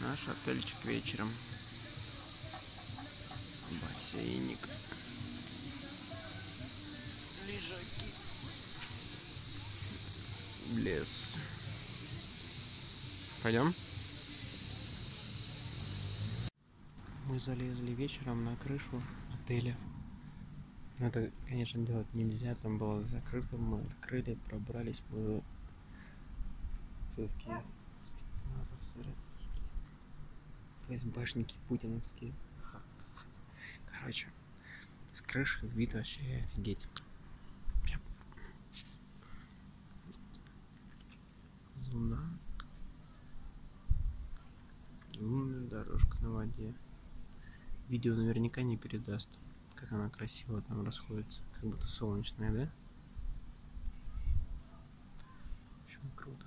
Наш отельчик вечером. Бассейник. Лежаки. Лес. Пойдем? Мы залезли вечером на крышу отеля. Но это, конечно, делать нельзя, там было закрыто, мы открыли, пробрались, мы все-таки ФСБшники путиновские. Короче, с крыши вид вообще офигеть. Луна. Лунная дорожка на воде. Видео наверняка не передаст, как она красиво там расходится, как будто солнечная, да? Очень круто.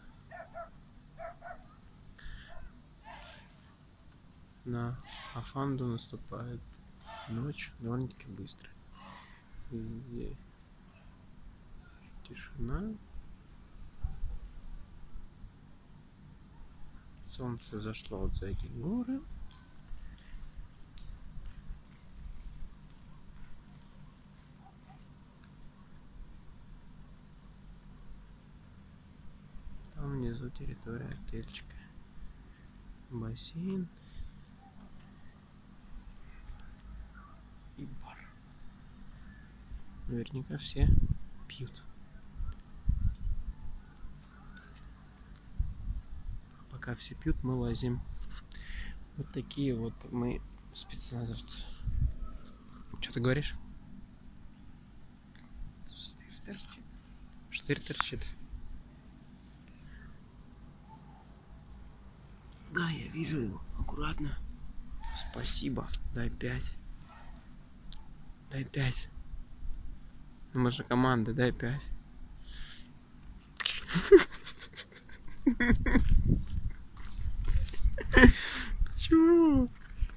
На Афанду наступает ночь довольно-таки быстро. Везде тишина. Солнце зашло вот за эти горы. Там внизу территория отельчика. Бассейн. И бар. Наверняка все пьют. Пока все пьют, мы лазим. Вот такие вот мы спецназовцы. Что ты говоришь? Штырь торчит. Да, я вижу его. Аккуратно. Спасибо. Дай 5. Дай 5. Ну, мы же команда, дай 5. Чего?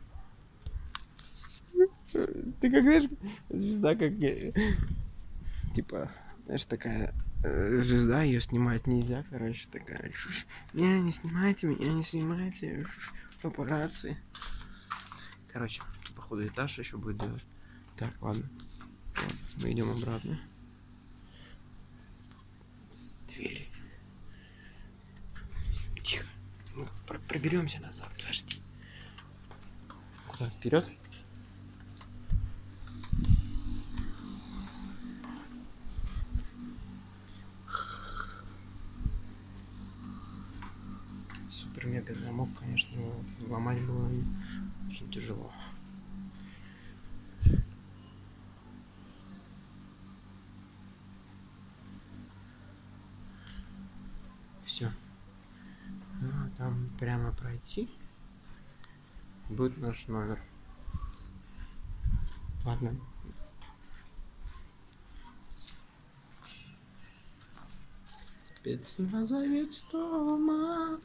Ты как, знаешь, звезда, как... Типа, знаешь, такая звезда, ее снимать нельзя, короче, такая... Не снимайте меня, не снимайте. Папарацци. Короче, походу этаж еще будет делать. Так, ладно. Мы идем обратно. Двери. Тихо. Мы проберемся назад. Подожди. Куда? Вперед? Супер-мега замок, конечно, его ломать было очень тяжело. Все. Ну, а там прямо пройти будет наш номер. Ладно. Спецназовец Тома.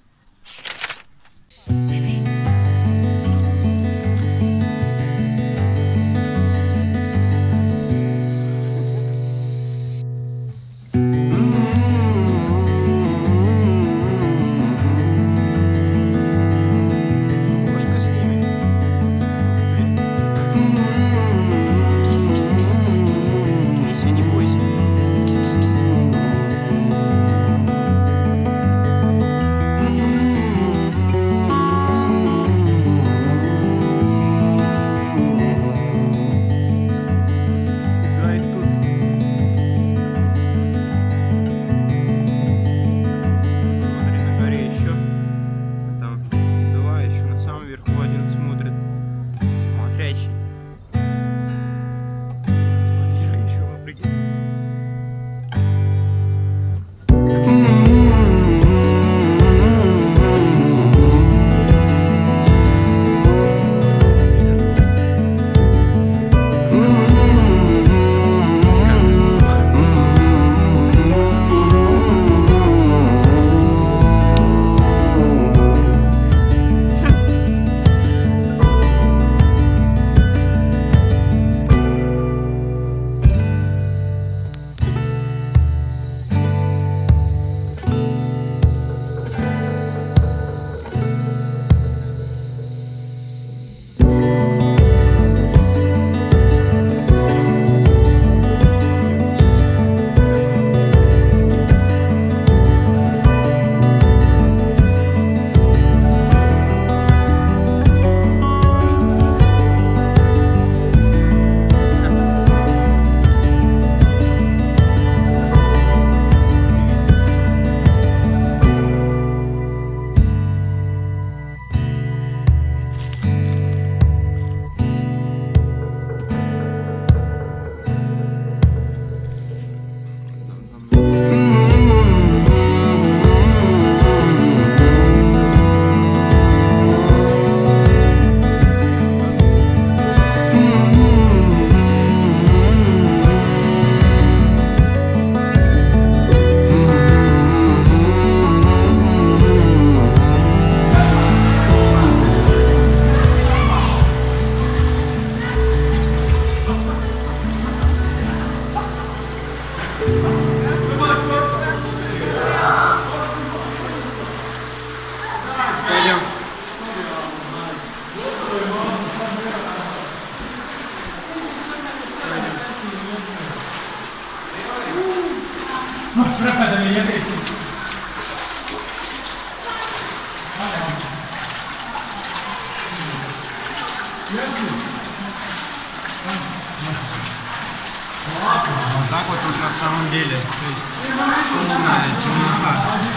Вот так вот тут на самом деле. То есть полная темнота.